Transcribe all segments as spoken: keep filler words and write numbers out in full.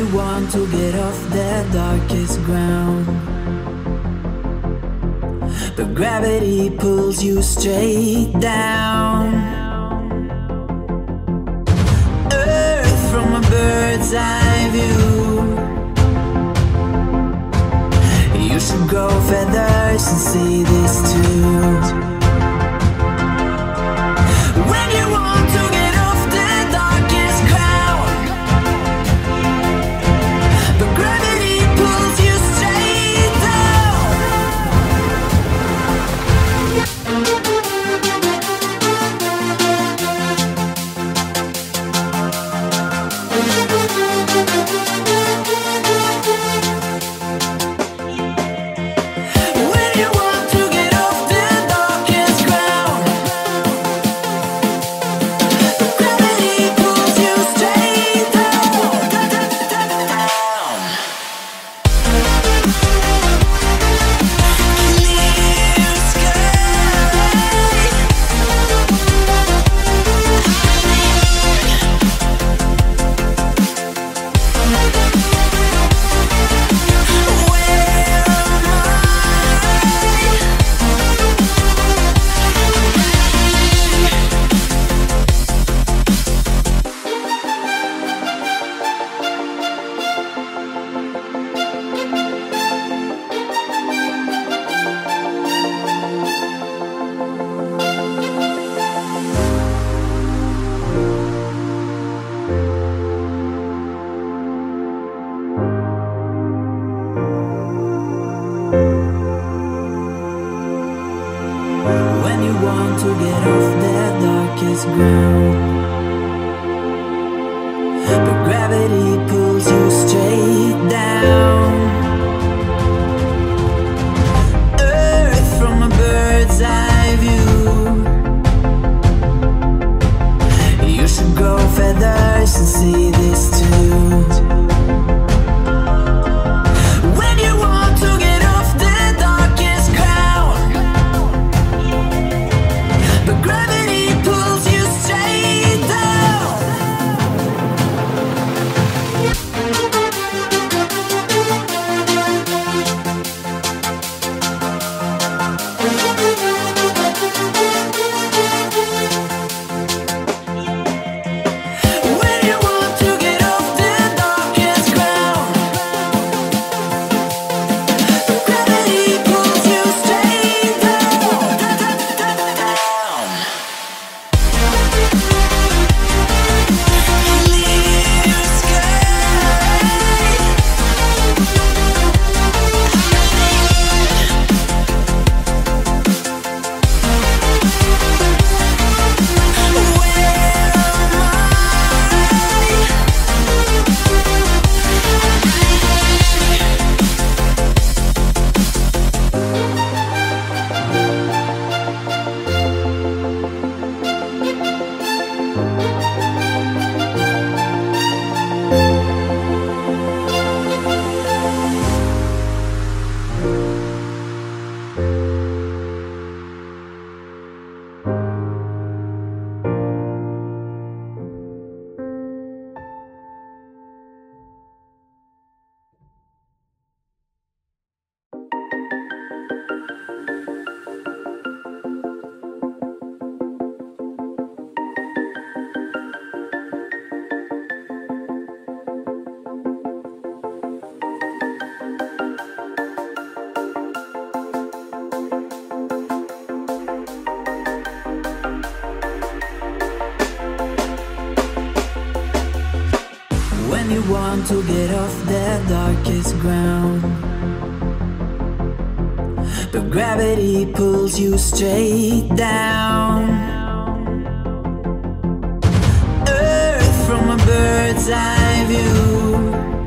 you want to get off the darkest ground, but gravity pulls you straight down. Earth from a bird's eye view. You should grow feathers and see this too. When you want to get off the darkest ground, but gravity pulls you straight down. When you want to get off the darkest ground, but gravity pulls you straight down. Clear When you want to get off the darkest ground, but gravity pulls you straight down. Earth from a bird's eye view. You should grow feathers and see this too. When you want to get off the darkest ground, but gravity pulls you straight down. When you want to get off the darkest ground, but gravity pulls you straight down. Clear sky. When you want to get off the darkest ground, but gravity pulls you straight down. Earth from a bird's eye view.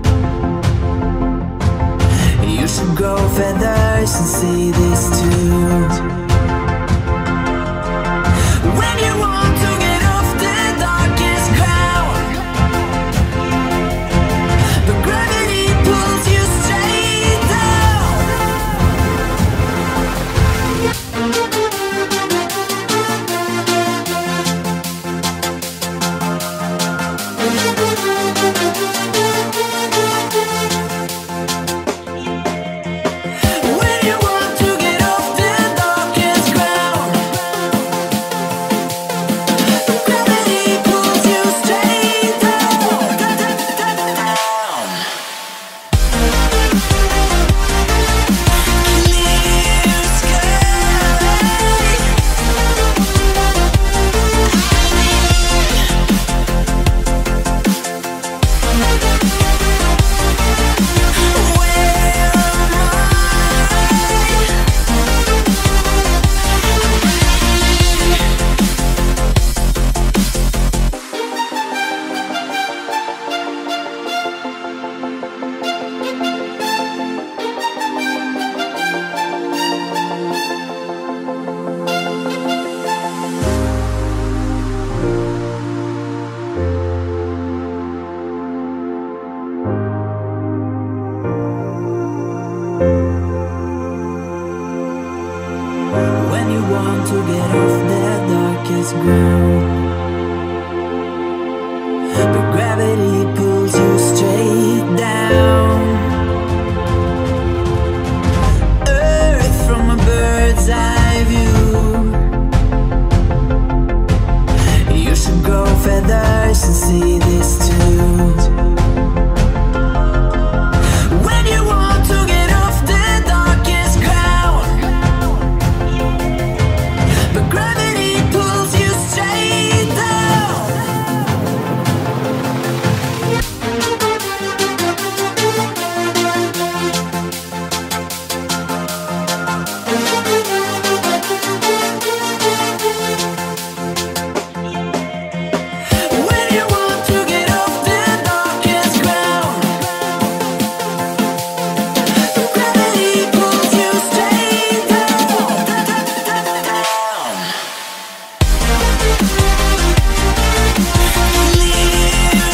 You should grow feathers and see this too. When you want to get off the darkest ground, but gravity pulls you straight down. you want to get off the darkest ground, but gravity pulls you straight down. Earth from a bird's eye view. You should grow feathers and see this too. When you want to get off the darkest ground, but gravity pulls you straight down. When you want to get off the darkest ground, but gravity pulls you straight down. Clear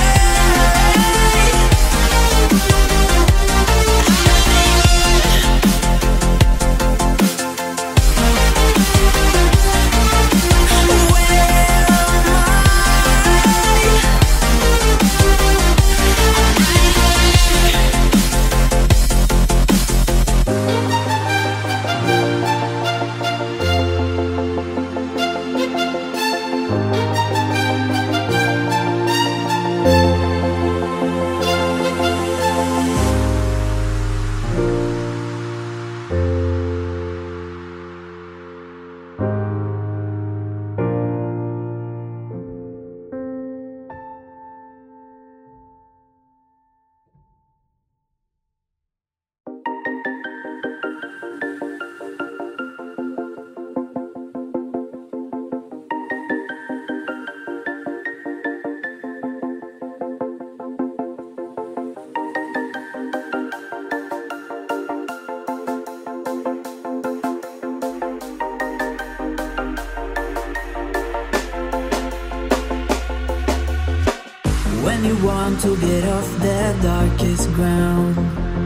When you want to get off the darkest ground,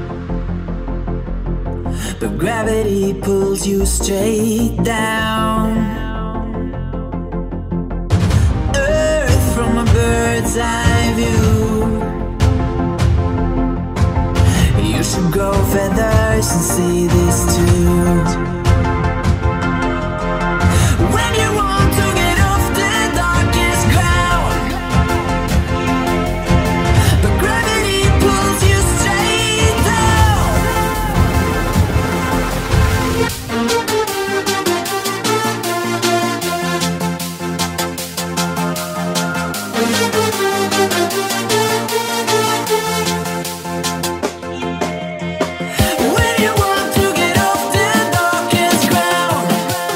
but gravity pulls you straight down. Earth from a bird's eye view. You should grow feathers and see this too. When you want to get off the darkest ground, but gravity pulls you straight down. When you want to get off the darkest ground,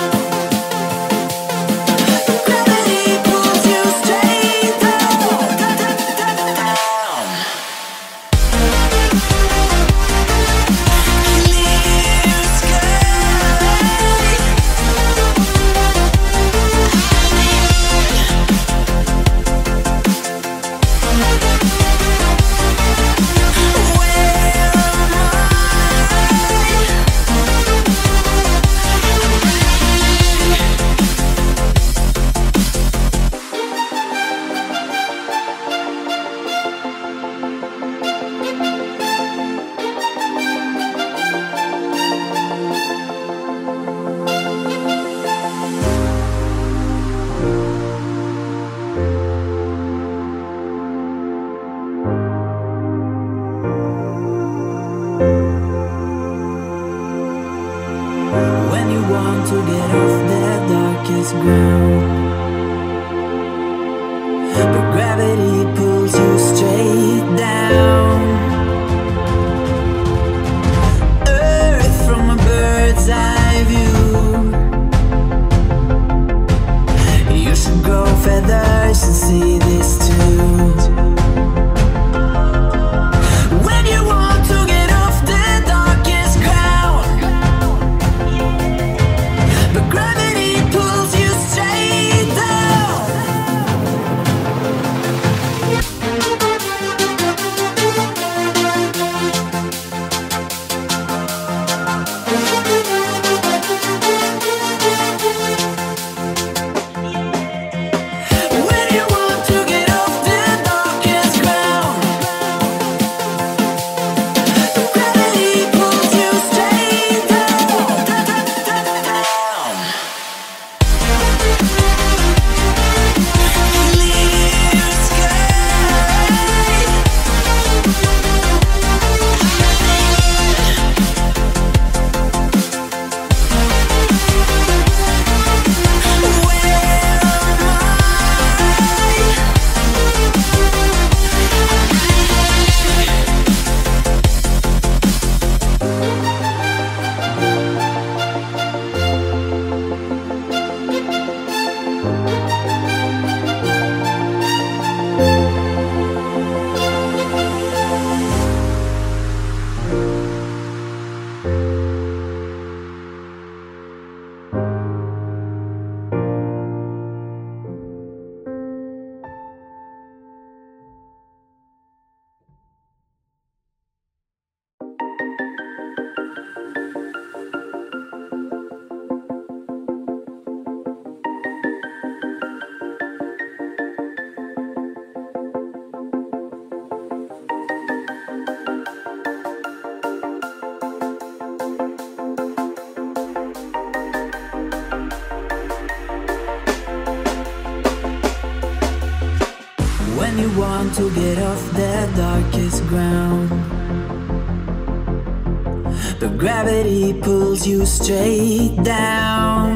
but gravity pulls you straight down. Clear When you want to get off the darkest ground, but gravity pulls you straight down. Earth from a bird's eye view. You should grow feathers and see this too. When you want to get off the darkest ground, but gravity pulls you straight down. want to get off the darkest ground, but gravity pulls you straight down.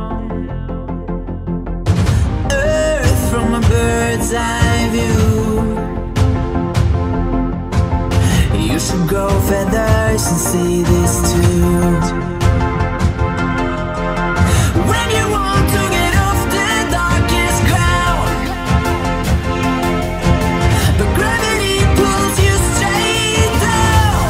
Earth from a bird's eye view. You should grow feathers and see this too. When you want to get off the darkest ground, but gravity pulls you straight down.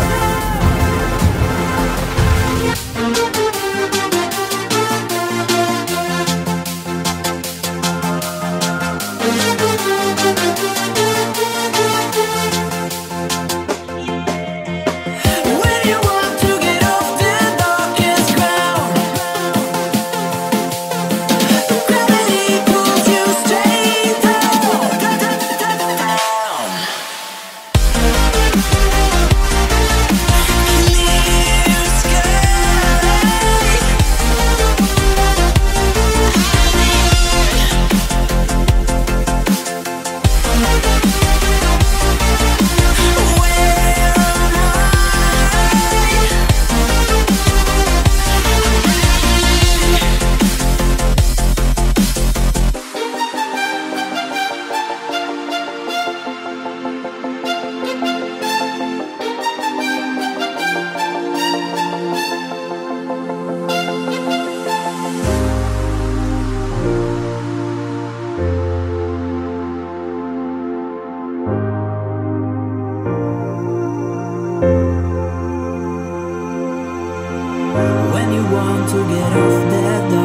When you want to get off the darkest ground, gravity pulls you straight down, down. Clear sky. Where am When you want